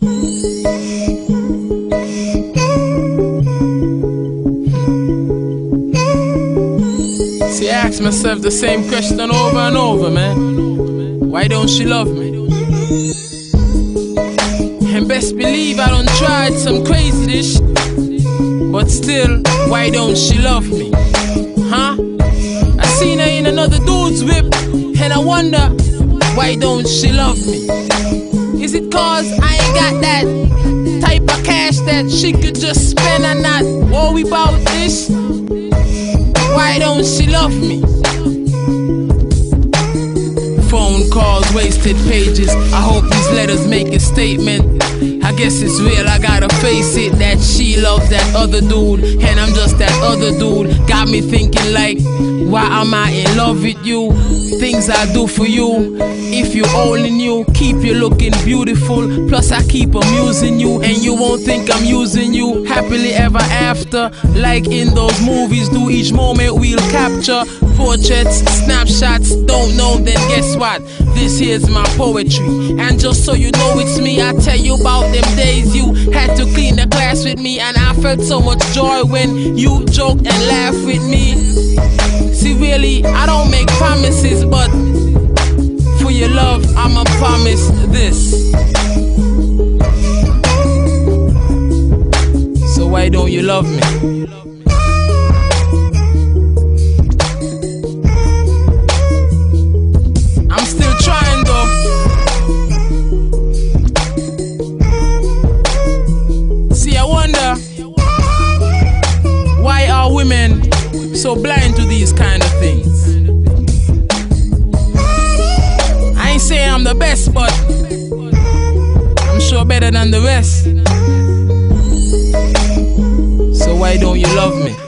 See, I ask myself the same question over and over, man. Why don't she love me? And best believe I done tried some crazy this shit, but still, why don't she love me? Huh? I seen her in another dude's whip, and I wonder, why don't she love me? Is it cause I ain't got that type of cash that she could just spend and not worry about this? Why don't she love me? Phone calls, wasted pages. I hope these letters make a statement. I guess it's real, I gotta face it, that she loves that other dude, and I'm just that other dude. Got me thinking like, why am I in love with you? Things I do for you, if you only knew. Keep you looking beautiful, plus I keep amusing you, and you won't think I'm using you. Happily ever after, like in those movies do. Each moment we'll capture, portraits, snapshots. Don't know, then guess what? This here's my poetry. And just so you know it's me, I tell you about them days you had to clean the class with me, and I felt so much joy when you joked and laughed with me. See, really, I don't make promises, but for your love, I'ma promise this. So why don't you love me? I'm still trying though. See, I wonder, why are women so blind to these kind of things? I ain't saying I'm the best, but I'm sure better than the rest. So why don't you love me?